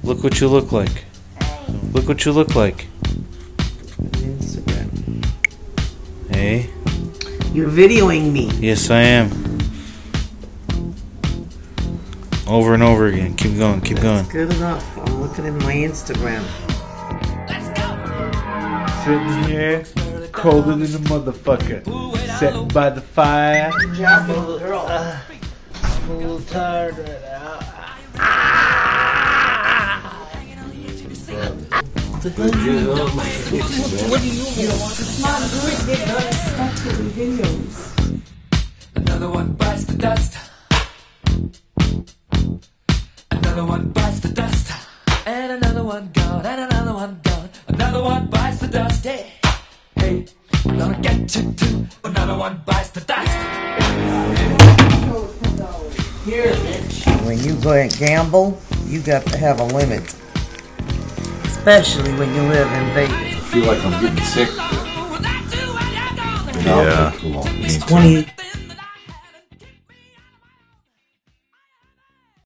Look what you look like. Look what you look like. Instagram. Hey. You're videoing me. Yes, I am. Over and over again. Keep going. Keep going. Good enough. I'm looking at my Instagram. Sitting here, colder than a motherfucker. Sitting by the fire. Good job, little girl. I'm a little tired right now. What do you want? Mom, do it. Videos. Another one bites the dust. Another one bites the dust. And another one gone. And another one gone. Another one bites the dust. Hey, hey, I'm gonna get you too. Another one bites the dust. Here, bitch. When you go and gamble, you got to have a limit. Especially when you live in Vegas. I feel like I'm getting sick. Yeah. It's 20.